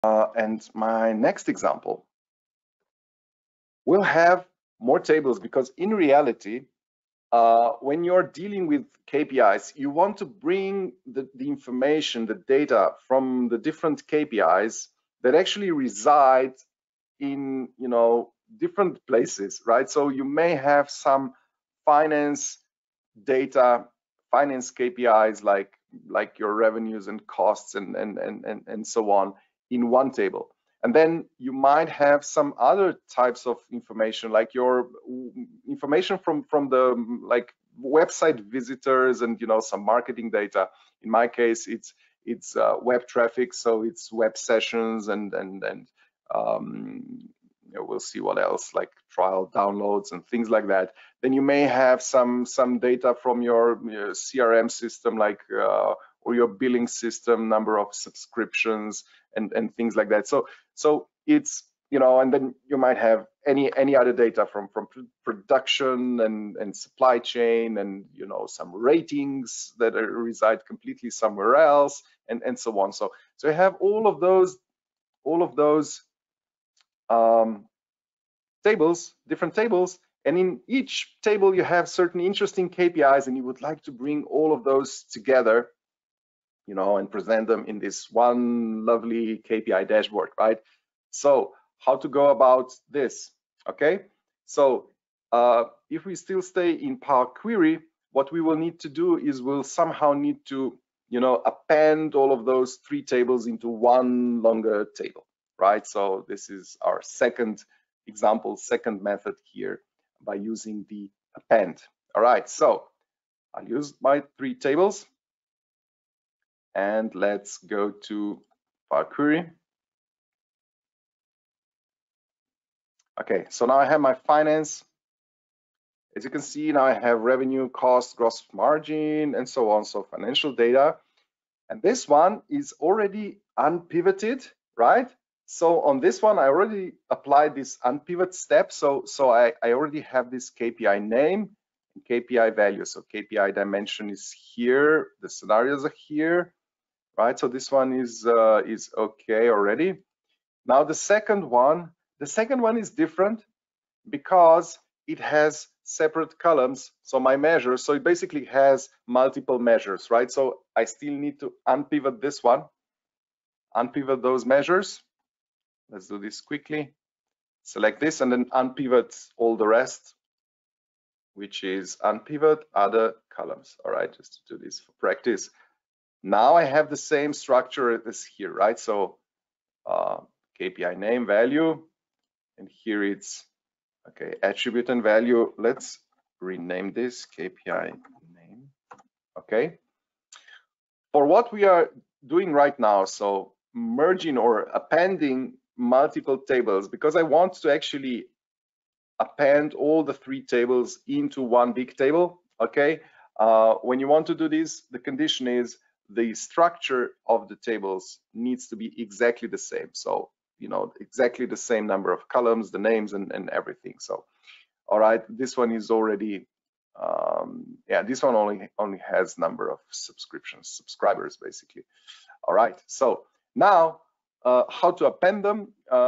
And my next example, we'll have more tables because in reality, when you're dealing with KPIs, you want to bring the information, the data from the different KPIs that actually reside in, different places, right? So you may have some finance data, finance KPIs like your revenues and costs and so on in one table. And then you might have some other types of information, like your information from the like website visitors and some marketing data. In my case, it's web traffic, so it's web sessions and we'll see what else, like trial downloads and things like that. Then you may have some data from your CRM system, like or your billing system, number of subscriptions and things like that. So it's and then you might have any other data from production and supply chain and some ratings that reside completely somewhere else and so on. So you have all of those tables, different tables, and in each table you have certain interesting KPIs, and you would like to bring all of those together, and present them in this one lovely KPI dashboard, right? So how to go about this? Okay, so if we still stay in Power Query, what we will need to do is we'll somehow need to append all of those three tables into one longer table, right? So this is our second example, second method here by using the append. All right, so I'll use my three tables and let's go to Power Query. Okay, so now I have my finance. As you can see, now I have revenue, cost, gross margin, and so on. So financial data. And this one is already unpivoted, right? So on this one, I already applied this unpivot step. So I already have this KPI name and KPI value. So KPI dimension is here. The scenarios are here, right? So this one is okay already. Now the second one is different because it has separate columns. So my measures, so it basically has multiple measures, right? So I still need to unpivot this one, unpivot those measures. Let's do this quickly. Select this and then unpivot all the rest, which is unpivot other columns. All right, just to do this for practice. Now I have the same structure as here, right? So KPI name, value, and here it's okay, attribute and value. Let's rename this KPI name. Okay. For what we are doing right now, so merging or appending multiple tables, because I want to actually append all the three tables into one big table. Okay. When you want to do this, the condition is the structure of the tables needs to be exactly the same. So exactly the same number of columns, the names and everything. So all right, this one is already yeah, this one only has number of subscribers basically. All right, so now how to append them?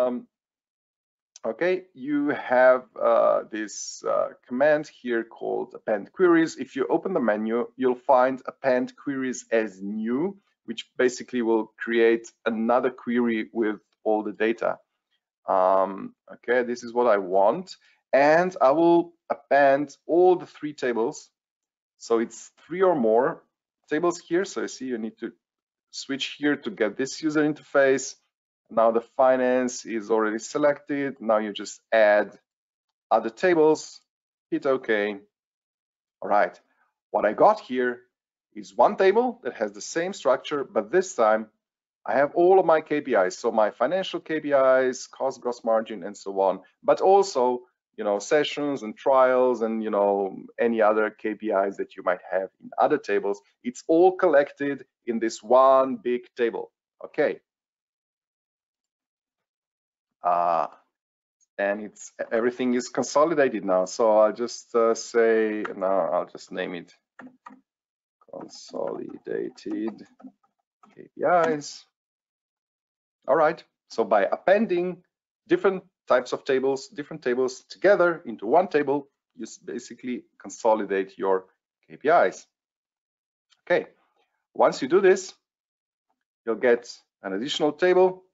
Okay, you have this command here called append queries. If you open the menu, you'll find append queries as new, which basically will create another query with all the data. Okay, this is what I want, and I will append all the three tables. So it's three or more tables here. So I see you need to switch here to get this user interface. Now the finance is already selected. Now you just add other tables, hit OK. All right, what I got here is one table that has the same structure, but this time I have all of my KPIs. So my financial KPIs, cost, gross margin, and so on, but also, sessions and trials and, any other KPIs that you might have in other tables. It's all collected in this one big table. Okay. And everything is consolidated now. So I'll just say, now I'll just name it consolidated KPIs. All right, So by appending different types of tables, different tables together into one table, you basically consolidate your KPIs. Okay, once you do this, you'll get an additional table.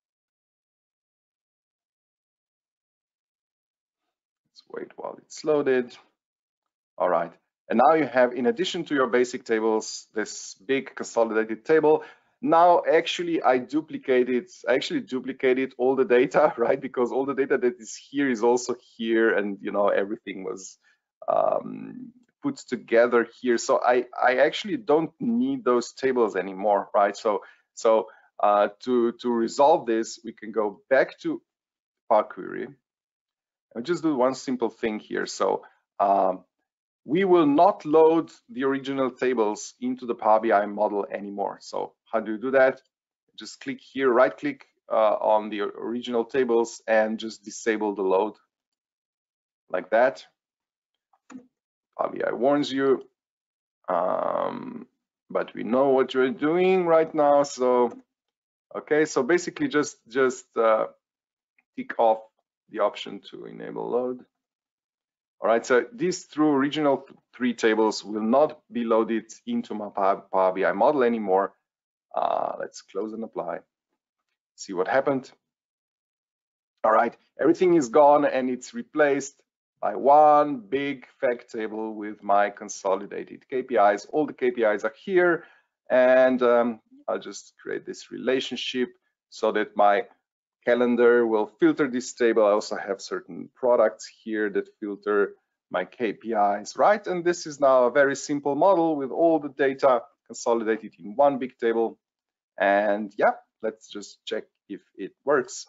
Let's wait while it's loaded. All right, and now you have, in addition to your basic tables, this big consolidated table. Now, actually, I actually duplicated all the data, right? Because all the data that is here is also here, and everything was put together here. So I actually don't need those tables anymore, right? So to resolve this, we can go back to Power Query and just do one simple thing here. So we will not load the original tables into the Power BI model anymore. So how do you do that? Just click here, right click on the original tables and just disable the load like that. Power BI warns you, but we know what you're doing right now. So, okay, so basically just tick off the option to enable load. All right, so these original three tables will not be loaded into my Power BI model anymore. Let's close and apply. See what happened. All right, everything is gone and it's replaced by one big fact table with my consolidated KPIs. All the KPIs are here, and I'll just create this relationship so that my calendar will filter this table. I also have certain products here that filter my KPIs, right? And this is now a very simple model with all the data consolidated in one big table. And yeah, let's just check if it works.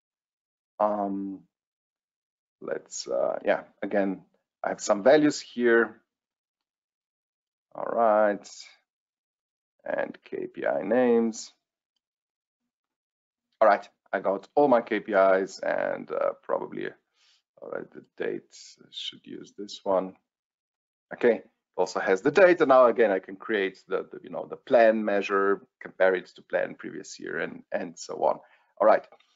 Yeah, again, I have some values here. All right, and KPI names. All right, I got all my KPIs and probably, all right, the date, should use this one. Okay, it also has the date, and now again I can create the plan measure, compare it to plan previous year, and so on. All right,